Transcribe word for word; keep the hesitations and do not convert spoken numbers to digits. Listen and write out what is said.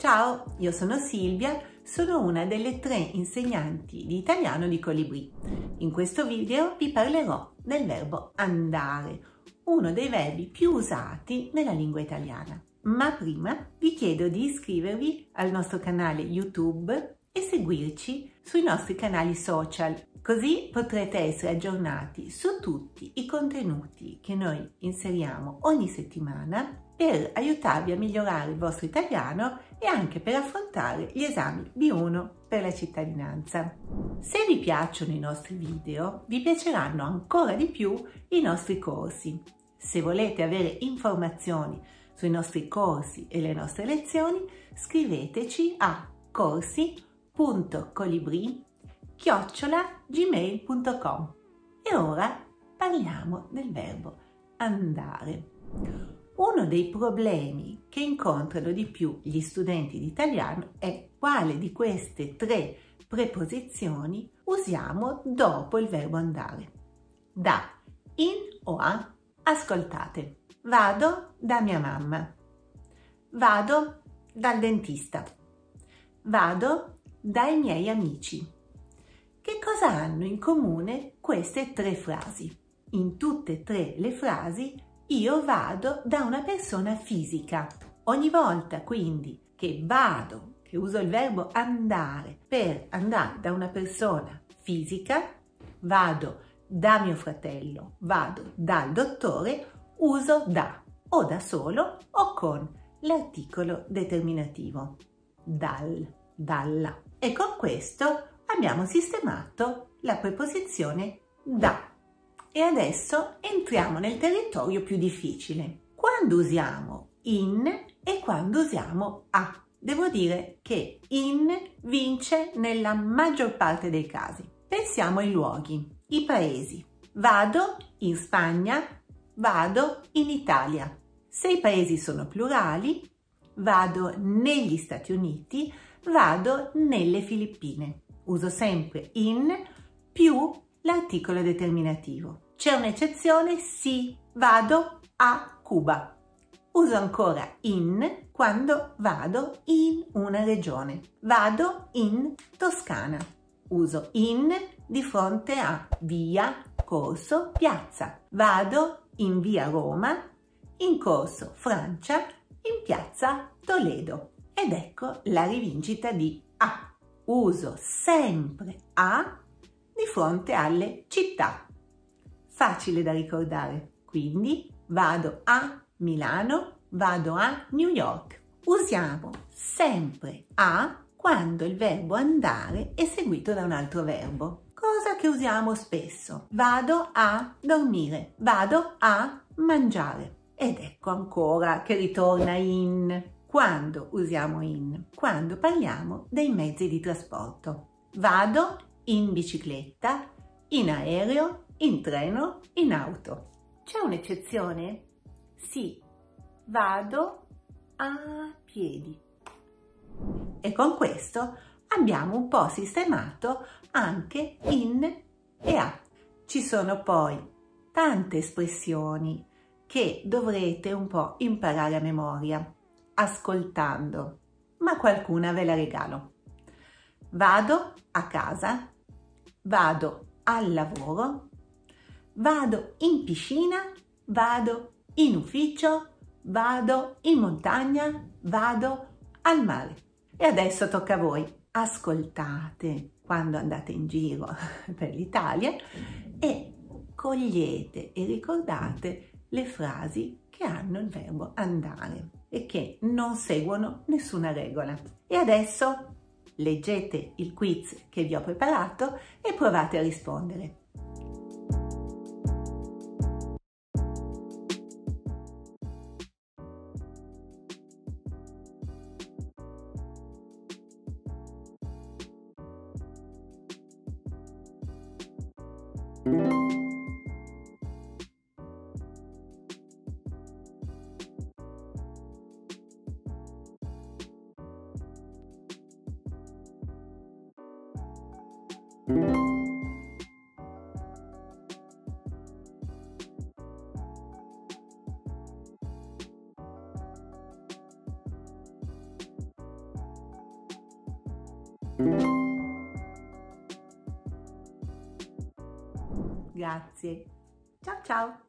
Ciao, io sono Silvia, sono una delle tre insegnanti di italiano di Colibri. In questo video vi parlerò del verbo andare, uno dei verbi più usati nella lingua italiana. Ma prima vi chiedo di iscrivervi al nostro canale YouTube e seguirci sui nostri canali social, così potrete essere aggiornati su tutti i contenuti che noi inseriamo ogni settimana per aiutarvi a migliorare il vostro italiano e anche per affrontare gli esami B uno per la cittadinanza. Se vi piacciono i nostri video, vi piaceranno ancora di più i nostri corsi. Se volete avere informazioni sui nostri corsi e le nostre lezioni, scriveteci a corsi punto colibri chiocciola gmail punto com. E ora parliamo del verbo andare. Uno dei problemi che incontrano di più gli studenti di italiano è quale di queste tre preposizioni usiamo dopo il verbo andare. Da, in o a. Ascoltate. Vado da mia mamma. Vado dal dentista. Vado dai miei amici. Che cosa hanno in comune queste tre frasi? In tutte e tre le frasi io vado da una persona fisica. Ogni volta quindi che vado, che uso il verbo andare per andare da una persona fisica, vado da mio fratello, vado dal dottore, uso da o da solo o con l'articolo determinativo. Dal, dalla. E con questo abbiamo sistemato la preposizione da. E adesso entriamo nel territorio più difficile. Quando usiamo in e quando usiamo a. Devo dire che in vince nella maggior parte dei casi. Pensiamo ai luoghi, i paesi. Vado in Spagna, vado in Italia. Se i paesi sono plurali, vado negli Stati Uniti, vado nelle Filippine. Uso sempre in più l'articolo determinativo. C'è un'eccezione? Sì, vado a Cuba. Uso ancora in quando vado in una regione. Vado in Toscana. Uso in di fronte a via, corso, piazza. Vado in via Roma, in corso Francia, in piazza Toledo. Ed ecco la rivincita di a. Uso sempre a di fronte alle città. Facile da ricordare. Quindi vado a Milano, vado a New York. Usiamo sempre a quando il verbo andare è seguito da un altro verbo. Cosa che usiamo spesso. Vado a dormire, vado a mangiare. Ed ecco ancora che ritorna in. Quando usiamo in? Quando parliamo dei mezzi di trasporto. Vado in bicicletta, in aereo, in treno, in auto. C'è un'eccezione? Sì, vado a piedi. E con questo abbiamo un po' sistemato anche in e a. Ci sono poi tante espressioni che dovrete un po' imparare a memoria, ascoltando, ma qualcuna ve la regalo. Vado a casa, vado al lavoro, vado in piscina, vado in ufficio, vado in montagna, vado al mare. E adesso tocca a voi. Ascoltate quando andate in giro per l'Italia e cogliete e ricordate le frasi che hanno il verbo andare e che non seguono nessuna regola. E adesso leggete il quiz che vi ho preparato e provate a rispondere. Grazie. Ciao ciao!